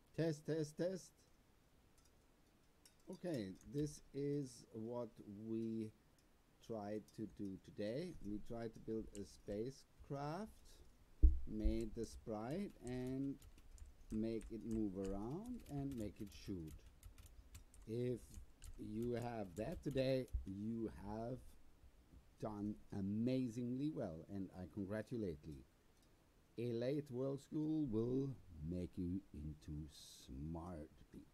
Test, test, test. Okay, this is what we tried to do today. We tried to build a spacecraft, made the sprite, and make it move around and make it shoot. If you have that today, you have done amazingly well, and I congratulate you. Elite World School will make you into smart people.